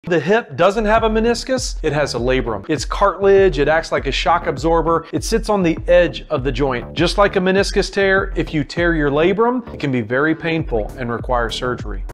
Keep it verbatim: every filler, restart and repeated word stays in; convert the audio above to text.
The hip doesn't have a meniscus, it has a labrum. It's cartilage, it acts like a shock absorber. It sits on the edge of the joint. Just like a meniscus tear, if you tear your labrum, it can be very painful and require surgery.